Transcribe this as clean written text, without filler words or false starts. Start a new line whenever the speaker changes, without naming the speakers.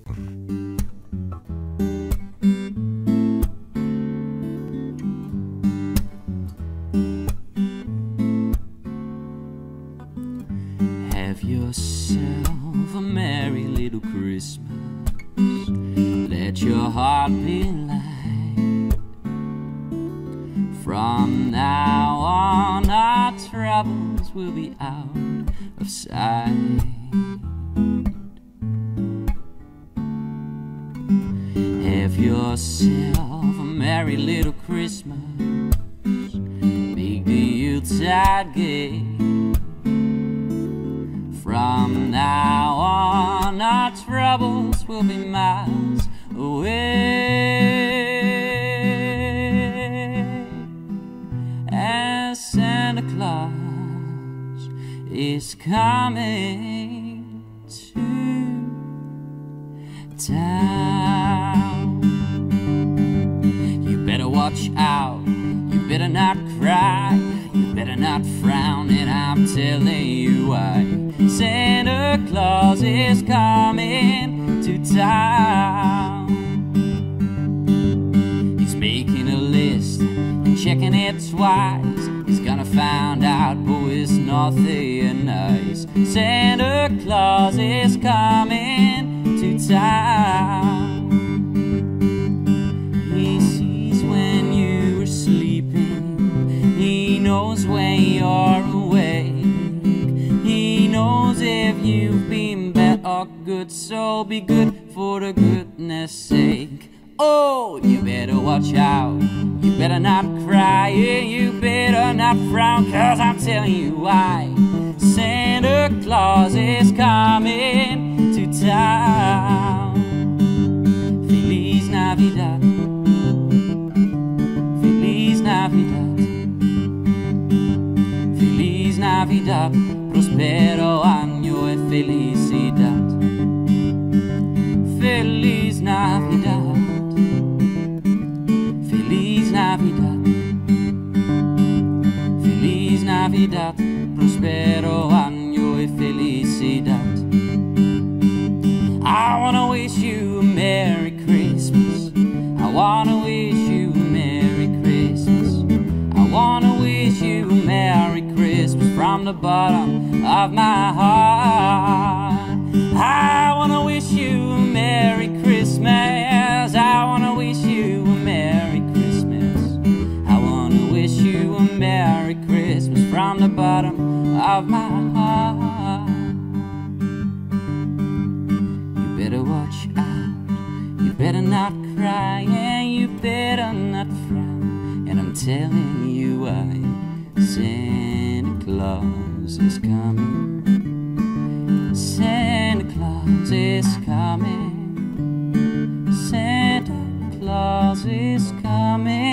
Have yourself a merry little Christmas. Let your heart be light. From now on, our troubles will be out of sight. Have yourself a merry little Christmas. Make the Yuletide gay. From now on, our troubles will be miles away. As Santa Claus is coming to town. You better watch out, you better not cry, you better not frown, and I'm telling you why. Santa Claus is coming to town. He's making a list and checking it twice. He's gonna find out who is naughty and nice. Santa Claus is coming to town. He sees when you are sleeping. He knows when you're awake. He knows if you've been bad or good, so be good for the goodness sake. Oh, you better watch out, you better not cry, yeah, you better not frown, 'cause I'm telling you why. Santa Claus is coming to town. Feliz Navidad, Feliz Navidad, Feliz Navidad, prospero año e felicidad. Feliz Navidad, Feliz Navidad, Feliz Navidad, prospero año e felicidad. I wanna wish you a Merry Christmas. I wanna wish you a Merry Christmas. I wanna wish you a Merry Christmas from the bottom of my heart. I wanna wish you a Merry Christmas. I wanna wish you a Merry Christmas. I wanna wish you a Merry Christmas from the bottom of my heart. You better watch out, you better not cry, and you better not frown, and I'm telling you why. Santa Claus is coming. Santa Claus is coming. Santa Claus is coming.